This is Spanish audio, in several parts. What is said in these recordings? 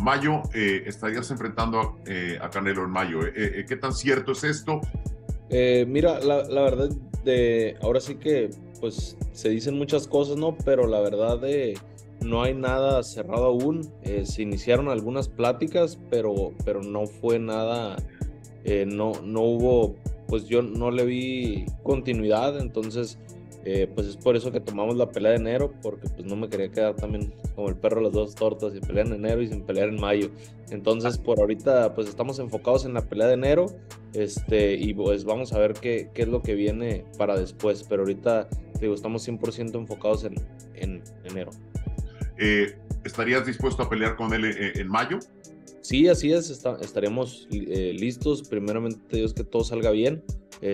mayo estarías enfrentando a Canelo en mayo. ¿Qué tan cierto es esto? Mira, la verdad, ahora sí que pues se dicen muchas cosas, ¿no? Pero la verdad no hay nada cerrado aún. Se iniciaron algunas pláticas, pero no fue nada, no hubo, pues yo no le vi continuidad. Entonces pues es por eso que tomamos la pelea de enero, porque pues no me quería quedar también como el perro de las dos tortas, y pelear en enero y sin pelear en mayo. Entonces por ahorita pues estamos enfocados en la pelea de enero, y pues vamos a ver qué es lo que viene para después, pero ahorita digo, estamos 100% enfocados en enero. ¿Estarías dispuesto a pelear con él en mayo? Sí, así es, estaremos listos. Primeramente, Dios, que todo salga bien,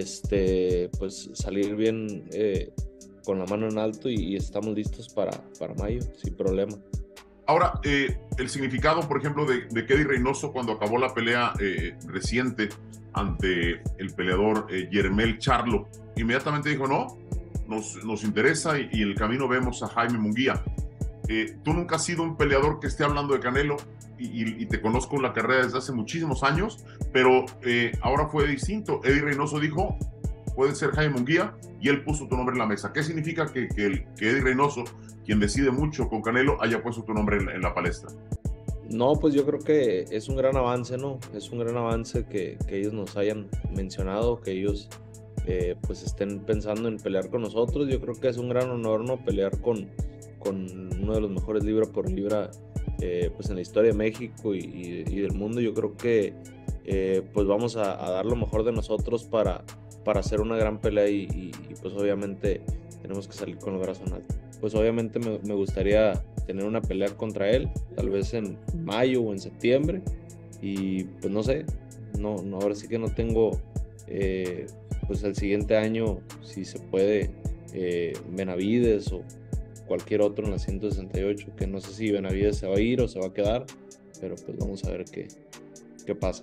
pues salir bien, con la mano en alto, y estamos listos para mayo, sin problema. Ahora, el significado, por ejemplo, de Kedy Reynoso cuando acabó la pelea reciente ante el peleador Yermel Charlo, inmediatamente dijo, no, nos interesa y en el camino vemos a Jaime Munguía. Tú nunca has sido un peleador que esté hablando de Canelo y te conozco en la carrera desde hace muchísimos años, pero ahora fue distinto. Eddie Reynoso dijo, puede ser Jaime Munguía, y él puso tu nombre en la mesa. ¿Qué significa que Eddie Reynoso, quien decide mucho con Canelo, haya puesto tu nombre en la palestra? No, pues yo creo que es un gran avance, ¿no? Es un gran avance que ellos nos hayan mencionado, que ellos pues estén pensando en pelear con nosotros. Yo creo que es un gran honor, ¿no? Pelear con uno de los mejores libra por libra, pues en la historia de México y del mundo. Yo creo que pues vamos a dar lo mejor de nosotros para hacer una gran pelea, y pues obviamente tenemos que salir con los brazos en alto. Pues obviamente me gustaría tener una pelea contra él, tal vez en mayo o en septiembre, y pues no sé, ahora sí que no tengo, pues el siguiente año, si se puede, Benavides o cualquier otro en la 168, que no sé si Benavides se va a ir o se va a quedar, pero pues vamos a ver qué pasa.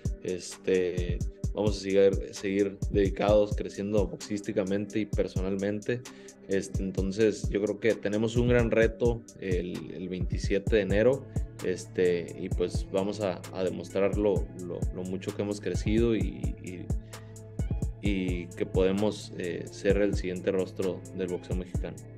Vamos a seguir dedicados, creciendo boxísticamente y personalmente. Entonces yo creo que tenemos un gran reto el 27 de enero, y pues vamos a demostrar lo mucho que hemos crecido, y que podemos ser el siguiente rostro del boxeo mexicano.